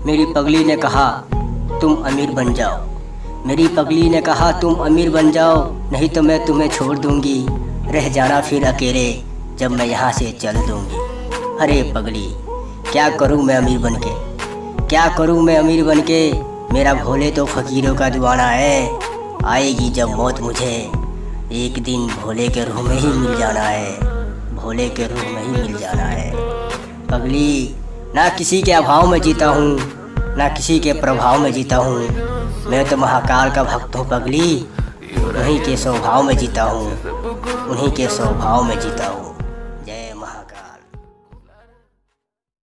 मेरी पगली ने कहा तुम अमीर बन जाओ। मेरी पगली ने कहा तुम अमीर बन जाओ, नहीं तो मैं तुम्हें छोड़ दूंगी। रह जाना फिर अकेले जब मैं यहाँ से चल दूंगी। अरे पगली क्या करूँ मैं अमीर बन के, क्या करूँ मैं अमीर बन के। मेरा भोले तो फ़कीरों का दीवाना है। आएगी जब मौत मुझे, एक दिन भोले के रूह में ही मिल जाना है। भोले के रूह में ही मिल जाना है। पगली ना किसी के अभाव में जीता हूँ, ना किसी के प्रभाव में जीता हूँ। मैं तो महाकाल का भक्त हूँ पगली। उन्हीं के स्वभाव में जीता हूँ, उन्हीं के स्वभाव में जीता हूँ।